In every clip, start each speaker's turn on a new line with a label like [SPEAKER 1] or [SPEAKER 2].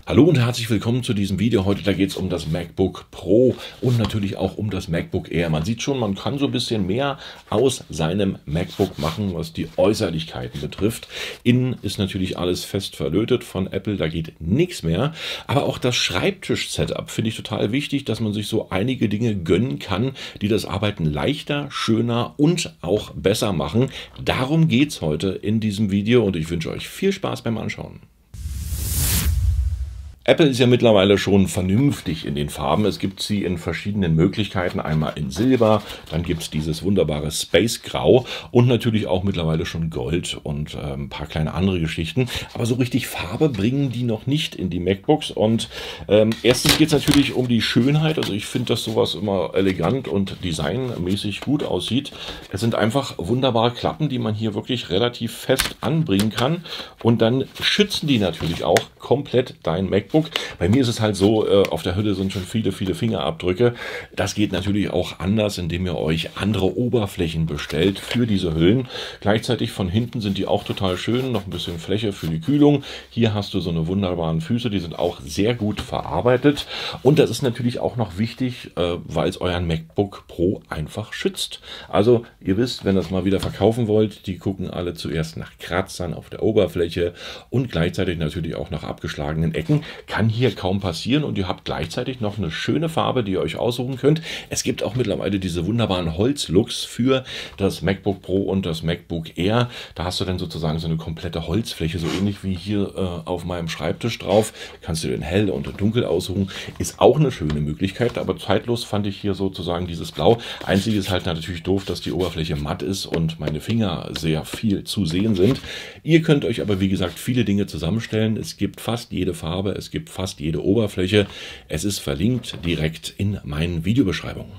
[SPEAKER 1] Hallo und herzlich willkommen zu diesem Video. Heute da geht es um das MacBook Pro und natürlich auch um das MacBook Air. Man sieht schon, man kann so ein bisschen mehr aus seinem MacBook machen, was die Äußerlichkeiten betrifft. Innen ist natürlich alles fest verlötet von Apple, da geht nichts mehr. Aber auch das Schreibtisch-Setup finde ich total wichtig, dass man sich so einige Dinge gönnen kann, die das Arbeiten leichter, schöner und auch besser machen. Darum geht es heute in diesem Video und ich wünsche euch viel Spaß beim Anschauen. Apple ist ja mittlerweile schon vernünftig in den Farben. Es gibt sie in verschiedenen Möglichkeiten. Einmal in Silber, dann gibt es dieses wunderbare Space Grau und natürlich auch mittlerweile schon Gold und ein paar kleine andere Geschichten. Aber so richtig Farbe bringen die noch nicht in die MacBooks. Und erstens geht es natürlich um die Schönheit. Also ich finde, dass sowas immer elegant und designmäßig gut aussieht. Es sind einfach wunderbare Klappen, die man hier wirklich relativ fest anbringen kann. Und dann schützen die natürlich auch komplett dein MacBook. Bei mir ist es halt so, auf der Hülle sind schon viele Fingerabdrücke. Das geht natürlich auch anders, indem ihr euch andere Oberflächen bestellt für diese Hüllen. Gleichzeitig von hinten sind die auch total schön, noch ein bisschen Fläche für die Kühlung. Hier hast du so eine wunderbaren Füße, die sind auch sehr gut verarbeitet. Und das ist natürlich auch noch wichtig, weil es euren MacBook Pro einfach schützt. Also ihr wisst, wenn ihr es mal wieder verkaufen wollt, die gucken alle zuerst nach Kratzern auf der Oberfläche und gleichzeitig natürlich auch nach abgeschlagenen Ecken. Kann hier kaum passieren und ihr habt gleichzeitig noch eine schöne Farbe, die ihr euch aussuchen könnt. Es gibt auch mittlerweile diese wunderbaren Holzlooks für das MacBook Pro und das MacBook Air. Da hast du dann sozusagen so eine komplette Holzfläche, so ähnlich wie hier auf meinem Schreibtisch drauf. Kannst du den hell und dunkel aussuchen. Ist auch eine schöne Möglichkeit, aber zeitlos fand ich hier sozusagen dieses Blau. Einzig ist halt natürlich doof, dass die Oberfläche matt ist und meine Finger sehr viel zu sehen sind. Ihr könnt euch aber, wie gesagt, viele Dinge zusammenstellen. Es gibt fast jede Farbe, es gibt fast jede Oberfläche. Es ist verlinkt direkt in meinen Videobeschreibungen.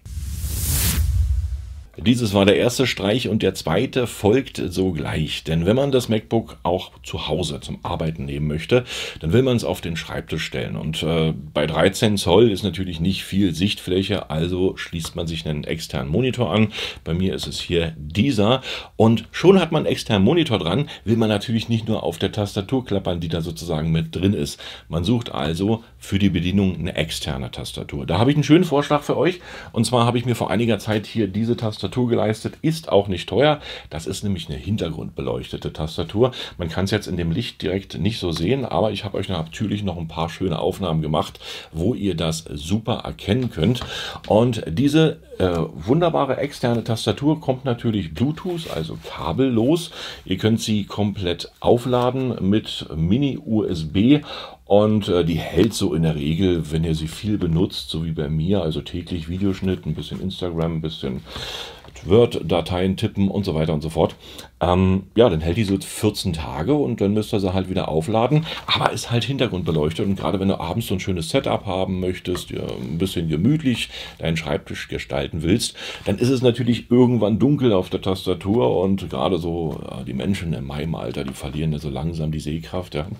[SPEAKER 1] Dieses war der erste Streich und der zweite folgt sogleich. Denn wenn man das MacBook auch zu Hause zum Arbeiten nehmen möchte, dann will man es auf den Schreibtisch stellen. Und bei 13 Zoll ist natürlich nicht viel Sichtfläche, also schließt man sich einen externen Monitor an. Bei mir ist es hier dieser. Und schon hat man einen externen Monitor dran, will man natürlich nicht nur auf der Tastatur klappern, die da sozusagen mit drin ist. Man sucht also für die Bedienung eine externe Tastatur. Da habe ich einen schönen Vorschlag für euch. Und zwar habe ich mir vor einiger Zeit hier diese Tastatur geleistet, ist auch nicht teuer. Das ist nämlich eine hintergrundbeleuchtete Tastatur. Man kann es jetzt in dem Licht direkt nicht so sehen, aber ich habe euch natürlich noch ein paar schöne Aufnahmen gemacht, wo ihr das super erkennen könnt. Und diese wunderbare externe Tastatur kommt natürlich Bluetooth, also kabellos. Ihr könnt sie komplett aufladen mit Mini-USB. Und die hält so in der Regel, wenn ihr sie viel benutzt, so wie bei mir, also täglich Videoschnitt, ein bisschen Instagram, ein bisschen Word-Dateien tippen und so weiter und so fort. Ja, dann hält die so 14 Tage und dann müsst ihr sie halt wieder aufladen. Aber ist halt hintergrundbeleuchtet und gerade wenn du abends so ein schönes Setup haben möchtest, ein bisschen gemütlich deinen Schreibtisch gestalten willst, dann ist es natürlich irgendwann dunkel auf der Tastatur und gerade so die Menschen in meinem Alter, die verlieren ja so langsam die Sehkraft. Ja.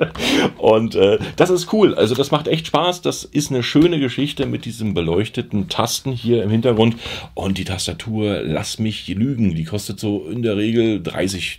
[SPEAKER 1] Und das ist cool, also das macht echt Spaß. Das ist eine schöne Geschichte mit diesen beleuchteten Tasten hier im Hintergrund und die Tastatur, lass mich lügen, die kostet so in der Regel 30,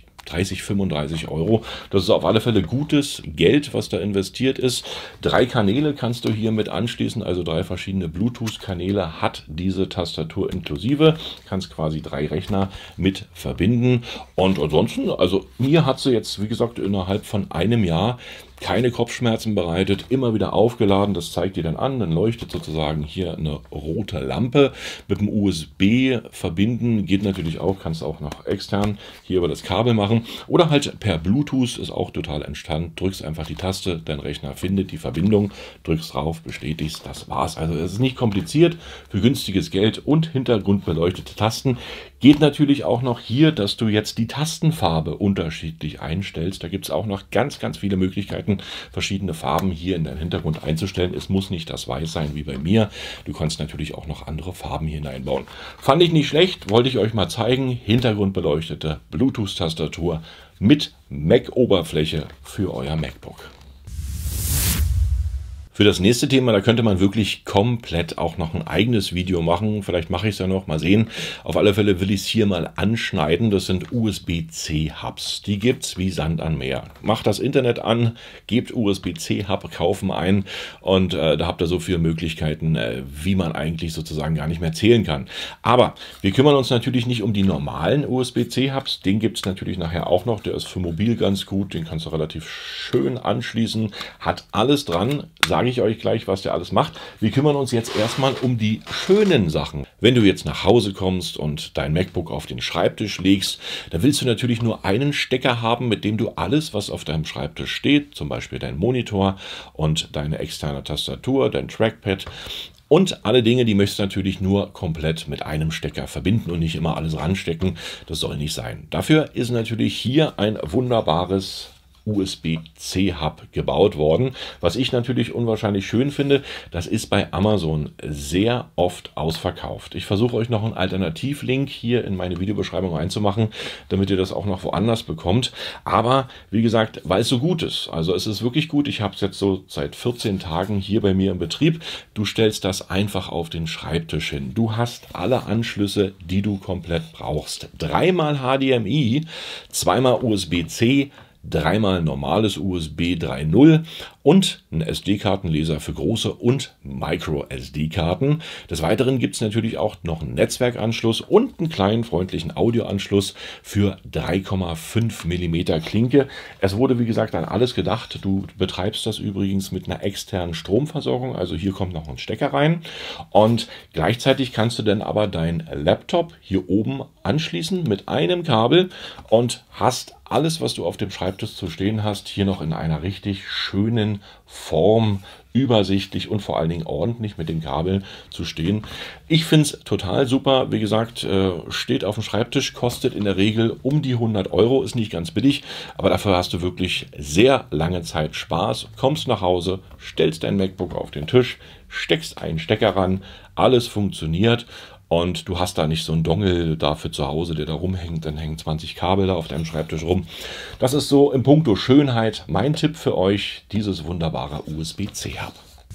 [SPEAKER 1] 35 Euro. Das ist auf alle Fälle gutes Geld, was da investiert ist. 3 Kanäle kannst du hier mit anschließen, also 3 verschiedene Bluetooth-Kanäle hat diese Tastatur inklusive. Kannst quasi 3 Rechner mit verbinden. Und ansonsten, also mir hat sie jetzt, wie gesagt, innerhalb von einem Jahr keine Kopfschmerzen bereitet, immer wieder aufgeladen, das zeigt ihr dann an, dann leuchtet sozusagen hier eine rote Lampe mit dem USB verbinden, geht natürlich auch, kannst auch noch extern hier über das Kabel machen oder halt per Bluetooth, ist auch total entspannt, drückst einfach die Taste, dein Rechner findet die Verbindung, drückst drauf, bestätigst, das war's. Also es ist nicht kompliziert, für günstiges Geld und hintergrundbeleuchtete Tasten. Geht natürlich auch noch hier, dass du jetzt die Tastenfarbe unterschiedlich einstellst, da gibt es auch noch ganz viele Möglichkeiten, verschiedene Farben hier in deinen Hintergrund einzustellen. Es muss nicht das Weiß sein wie bei mir. Du kannst natürlich auch noch andere Farben hier hineinbauen. Fand ich nicht schlecht, wollte ich euch mal zeigen. Hintergrundbeleuchtete Bluetooth-Tastatur mit Mac-Oberfläche für euer MacBook. Für das nächste Thema, da könnte man wirklich komplett auch noch ein eigenes Video machen. Vielleicht mache ich es ja noch, mal sehen. Auf alle Fälle will ich es hier mal anschneiden. Das sind USB-C-Hubs. Die gibt es wie Sand am Meer. Macht das Internet an, gebt USB-C-Hub, kaufen ein und da habt ihr so viele Möglichkeiten, wie man eigentlich sozusagen gar nicht mehr zählen kann. Aber wir kümmern uns natürlich nicht um die normalen USB-C-Hubs. Den gibt es natürlich nachher auch noch. Der ist für mobil ganz gut. Den kannst du relativ schön anschließen. Hat alles dran. Sage ich euch gleich, was der alles macht. Wir kümmern uns jetzt erstmal um die schönen Sachen. Wenn du jetzt nach Hause kommst und dein MacBook auf den Schreibtisch legst, dann willst du natürlich nur einen Stecker haben, mit dem du alles, was auf deinem Schreibtisch steht, zum Beispiel dein Monitor und deine externe Tastatur, dein Trackpad und alle Dinge, die möchtest du natürlich nur komplett mit einem Stecker verbinden und nicht immer alles ranstecken. Das soll nicht sein. Dafür ist natürlich hier ein wunderbares USB-C-Hub gebaut worden. Was ich natürlich unwahrscheinlich schön finde, das ist bei Amazon sehr oft ausverkauft. Ich versuche euch noch einen Alternativlink hier in meine Videobeschreibung einzumachen, damit ihr das auch noch woanders bekommt. Aber wie gesagt, weil es so gut ist. Also es ist wirklich gut. Ich habe es jetzt so seit 14 Tagen hier bei mir im Betrieb. Du stellst das einfach auf den Schreibtisch hin. Du hast alle Anschlüsse, die du komplett brauchst. 3-mal HDMI, 2-mal USB-C, 3-mal normales USB 3.0 und ein SD-Kartenleser für große und Micro-SD-Karten. Des Weiteren gibt es natürlich auch noch einen Netzwerkanschluss und einen kleinen freundlichen Audioanschluss für 3,5 mm Klinke. Es wurde wie gesagt an alles gedacht. Du betreibst das übrigens mit einer externen Stromversorgung, also hier kommt noch ein Stecker rein und gleichzeitig kannst du dann aber dein Laptop hier oben anschließen mit einem Kabel und hast alles, was du auf dem Schreibtisch zu stehen hast, hier noch in einer richtig schönen Form, übersichtlich und vor allen Dingen ordentlich mit den Kabeln zu stehen. Ich finde es total super. Wie gesagt, steht auf dem Schreibtisch, kostet in der Regel um die 100 Euro, ist nicht ganz billig, aber dafür hast du wirklich sehr lange Zeit Spaß. Kommst nach Hause, stellst dein MacBook auf den Tisch, steckst einen Stecker ran, alles funktioniert. Und du hast da nicht so einen Dongle da für zu Hause, der da rumhängt, dann hängen 20 Kabel da auf deinem Schreibtisch rum. Das ist so im Punkto Schönheit mein Tipp für euch, dieses wunderbare USB-C-Hub.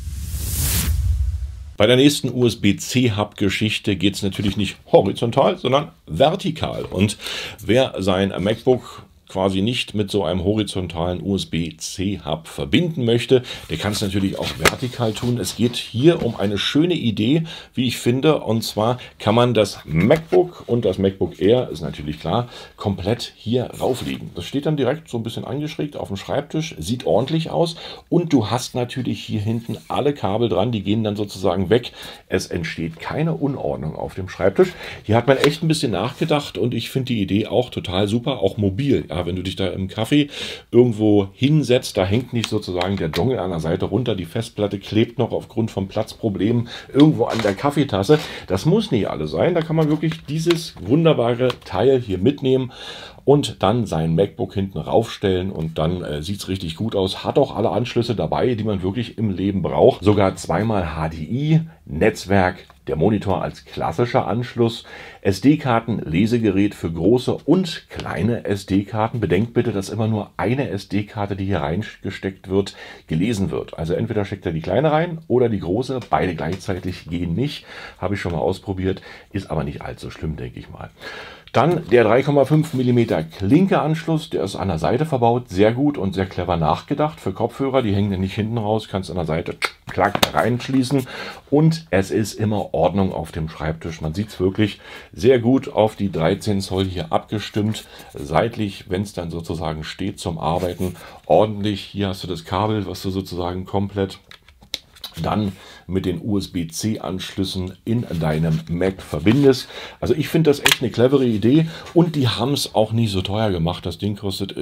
[SPEAKER 1] Bei der nächsten USB-C-Hub-Geschichte geht es natürlich nicht horizontal, sondern vertikal. Und wer sein MacBook quasi nicht mit so einem horizontalen USB-C-Hub verbinden möchte, der kann es natürlich auch vertikal tun. Es geht hier um eine schöne Idee, wie ich finde, und zwar kann man das MacBook und das MacBook Air, ist natürlich klar, komplett hier rauflegen. Das steht dann direkt so ein bisschen angeschrägt auf dem Schreibtisch, sieht ordentlich aus und du hast natürlich hier hinten alle Kabel dran, die gehen dann sozusagen weg. Es entsteht keine Unordnung auf dem Schreibtisch. Hier hat man echt ein bisschen nachgedacht und ich finde die Idee auch total super, auch mobil. Ja, wenn du dich da im Café irgendwo hinsetzt, da hängt nicht sozusagen der Dongle an der Seite runter, die Festplatte klebt noch aufgrund von Platzproblemen irgendwo an der Kaffeetasse. Das muss nicht alles sein, da kann man wirklich dieses wunderbare Teil hier mitnehmen und dann sein MacBook hinten raufstellen und dann sieht es richtig gut aus. Hat auch alle Anschlüsse dabei, die man wirklich im Leben braucht. Sogar 2-mal HDI, Netzwerk, der Monitor als klassischer Anschluss, SD-Karten, Lesegerät für große und kleine SD-Karten. Bedenkt bitte, dass immer nur eine SD-Karte, die hier reingesteckt wird, gelesen wird. Also entweder steckt er die kleine rein oder die große. Beide gleichzeitig gehen nicht. Habe ich schon mal ausprobiert, ist aber nicht allzu schlimm, denke ich mal. Dann der 3,5 mm Klinke-Anschluss, der ist an der Seite verbaut, sehr gut und sehr clever nachgedacht für Kopfhörer, die hängen ja nicht hinten raus, kannst an der Seite klack reinschließen und es ist immer Ordnung auf dem Schreibtisch. Man sieht es wirklich sehr gut auf die 13 Zoll hier abgestimmt, seitlich, wenn es dann sozusagen steht zum Arbeiten, ordentlich. Hier hast du das Kabel, was du sozusagen komplett dann mit den USB-C-Anschlüssen in deinem Mac verbindest. Also ich finde das echt eine clevere Idee und die haben es auch nicht so teuer gemacht. Das Ding kostet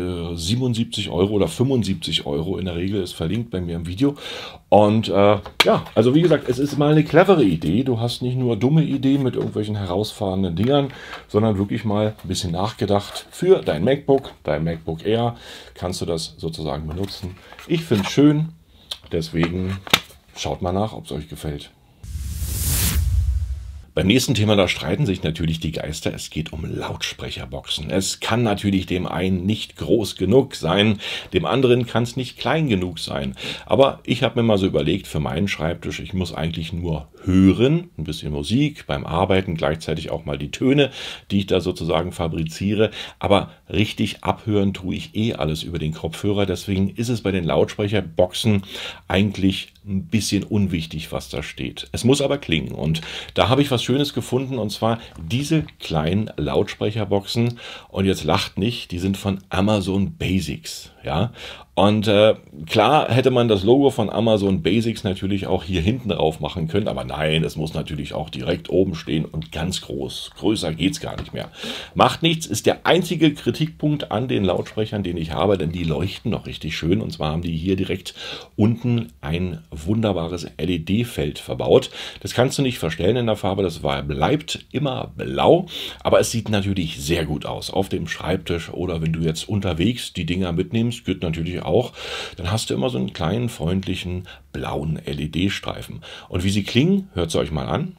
[SPEAKER 1] 77 Euro oder 75 Euro in der Regel, ist verlinkt bei mir im Video. Und ja, also wie gesagt, es ist mal eine clevere Idee. Du hast nicht nur dumme Ideen mit irgendwelchen herausfordernden Dingern, sondern wirklich mal ein bisschen nachgedacht. Für dein MacBook Air kannst du das sozusagen benutzen. Ich finde es schön, deswegen schaut mal nach, ob es euch gefällt. Beim nächsten Thema, da streiten sich natürlich die Geister. Es geht um Lautsprecherboxen. Es kann natürlich dem einen nicht groß genug sein, dem anderen kann es nicht klein genug sein. Aber ich habe mir mal so überlegt, für meinen Schreibtisch, ich muss eigentlich nur hören, ein bisschen Musik, beim Arbeiten gleichzeitig auch mal die Töne, die ich da sozusagen fabriziere. Aber richtig abhören tue ich eh alles über den Kopfhörer. Deswegen ist es bei den Lautsprecherboxen eigentlich ein bisschen unwichtig, was da steht. Es muss aber klingen. Und da habe ich was Schönes gefunden, und zwar diese kleinen Lautsprecherboxen. Und jetzt lacht nicht, die sind von Amazon Basics. Ja, und klar hätte man das Logo von Amazon Basics natürlich auch hier hinten drauf machen können, aber nein, es muss natürlich auch direkt oben stehen und ganz groß. Größer geht's gar nicht mehr. Macht nichts, ist der einzige Kritikpunkt an den Lautsprechern, den ich habe, denn die leuchten noch richtig schön, und zwar haben die hier direkt unten ein wunderbares LED-Feld verbaut. Das kannst du nicht verstellen in der Farbe, das bleibt immer blau, aber es sieht natürlich sehr gut aus auf dem Schreibtisch oder wenn du jetzt unterwegs die Dinger mitnimmst, geht natürlich auch, dann hast du immer so einen kleinen, freundlichen, blauen LED-Streifen. Und wie sie klingen, hört sie euch mal an.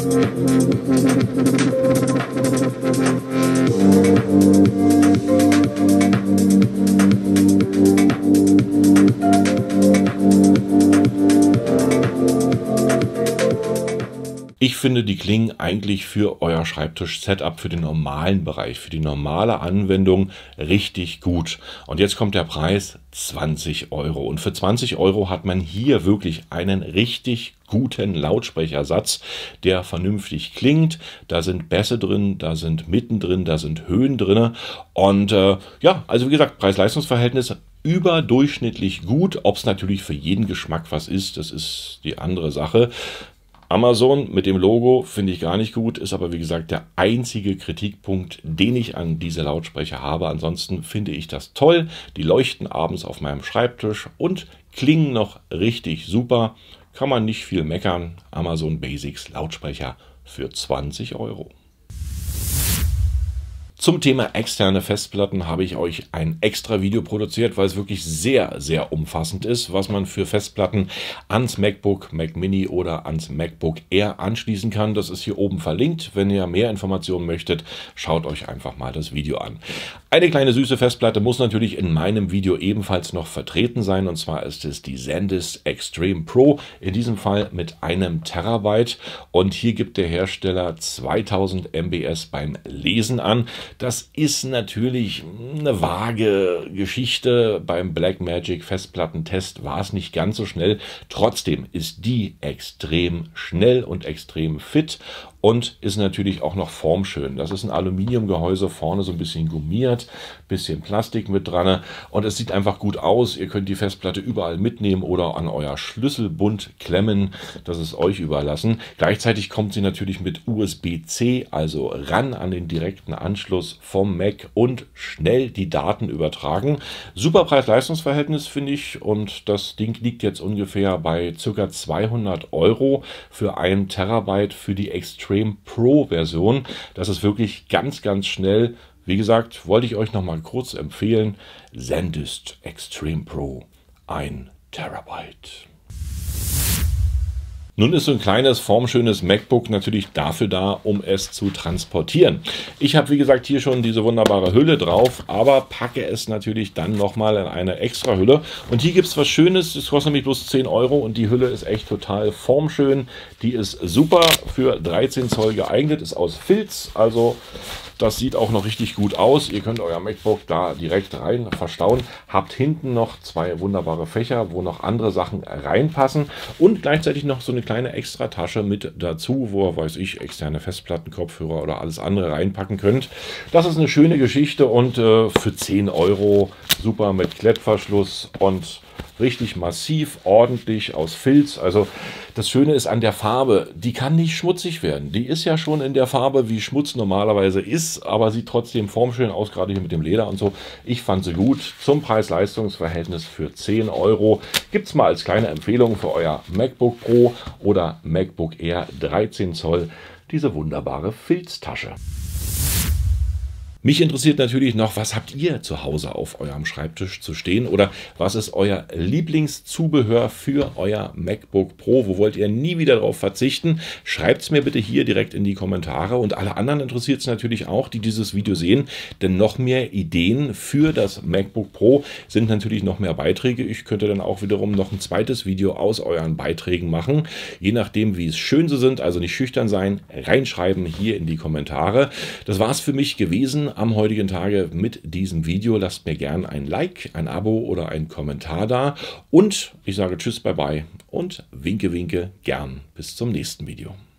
[SPEAKER 1] Ich finde, die klingen eigentlich für euer Schreibtisch-Setup, für den normalen Bereich, für die normale Anwendung richtig gut. Und jetzt kommt der Preis 20 Euro. Und für 20 Euro hat man hier wirklich einen richtig guten Lautsprechersatz, der vernünftig klingt. Da sind Bässe drin, da sind Mitten drin, da sind Höhen drin. Und ja, also wie gesagt, Preis-Leistungs-Verhältnis überdurchschnittlich gut. Ob es natürlich für jeden Geschmack was ist, das ist die andere Sache. Amazon mit dem Logo finde ich gar nicht gut, ist aber wie gesagt der einzige Kritikpunkt, den ich an diese Lautsprecher habe. Ansonsten finde ich das toll. Die leuchten abends auf meinem Schreibtisch und klingen noch richtig super. Kann man nicht viel meckern. Amazon Basics Lautsprecher für 20 Euro. Zum Thema externe Festplatten habe ich euch ein extra Video produziert, weil es wirklich sehr, sehr umfassend ist, was man für Festplatten ans MacBook, Mac Mini oder ans MacBook Air anschließen kann. Das ist hier oben verlinkt. Wenn ihr mehr Informationen möchtet, schaut euch einfach mal das Video an. Eine kleine süße Festplatte muss natürlich in meinem Video ebenfalls noch vertreten sein, und zwar ist es die SanDisk Extreme Pro, in diesem Fall mit 1 Terabyte, und hier gibt der Hersteller 2000 MBS beim Lesen an. Das ist natürlich eine vage Geschichte. Beim Blackmagic Festplattentest war es nicht ganz so schnell. Trotzdem ist die extrem schnell und extrem fit und ist natürlich auch noch formschön. Das ist ein Aluminiumgehäuse, vorne so ein bisschen gummiert, bisschen Plastik mit dran, und es sieht einfach gut aus. Ihr könnt die Festplatte überall mitnehmen oder an euer Schlüsselbund klemmen. Das ist euch überlassen. Gleichzeitig kommt sie natürlich mit USB-C, also ran an den direkten Anschluss vom Mac und schnell die Daten übertragen. Super Preis-Leistungs-Verhältnis, finde ich, und das Ding liegt jetzt ungefähr bei ca. 200 Euro für 1 Terabyte für die Extreme Pro Version. Das ist wirklich ganz, ganz schnell. Wie gesagt, wollte ich euch noch mal kurz empfehlen. SanDisk Extreme Pro 1 Terabyte. Nun ist so ein kleines, formschönes MacBook natürlich dafür da, um es zu transportieren. Ich habe, wie gesagt, hier schon diese wunderbare Hülle drauf, aber packe es natürlich dann nochmal in eine extra Hülle. Und hier gibt es was Schönes, das kostet nämlich bloß 10 Euro, und die Hülle ist echt total formschön. Die ist super für 13 Zoll geeignet, ist aus Filz, also das sieht auch noch richtig gut aus. Ihr könnt euer MacBook da direkt rein verstauen. Habt hinten noch 2 wunderbare Fächer, wo noch andere Sachen reinpassen, und gleichzeitig noch so eine kleine extra Tasche mit dazu, wo ihr, weiß ich, externe Festplatten, Kopfhörer oder alles andere reinpacken könnt. Das ist eine schöne Geschichte, und für 10 Euro super mit Klettverschluss und richtig massiv, ordentlich aus Filz. Also das Schöne ist an der Farbe, die kann nicht schmutzig werden. Die ist ja schon in der Farbe, wie Schmutz normalerweise ist, aber sieht trotzdem formschön aus, gerade hier mit dem Leder und so. Ich fand sie gut. Zum Preis-Leistungs-Verhältnis für 10 Euro. Gibt es mal als kleine Empfehlung für euer MacBook Pro oder MacBook Air 13 Zoll diese wunderbare Filztasche. Mich interessiert natürlich noch, was habt ihr zu Hause auf eurem Schreibtisch zu stehen oder was ist euer Lieblingszubehör für euer MacBook Pro? Wo wollt ihr nie wieder darauf verzichten? Schreibt es mir bitte hier direkt in die Kommentare und alle anderen interessiert es natürlich auch, die dieses Video sehen, denn noch mehr Ideen für das MacBook Pro sind natürlich noch mehr Beiträge. Ich könnte dann auch wiederum noch ein zweites Video aus euren Beiträgen machen, je nachdem wie es schön so sind, also nicht schüchtern sein, reinschreiben hier in die Kommentare. Das war es für mich gewesen am heutigen Tage mit diesem Video. Lasst mir gerne ein Like, ein Abo oder einen Kommentar da. Und ich sage Tschüss, bye bye und winke, winke, gern bis zum nächsten Video.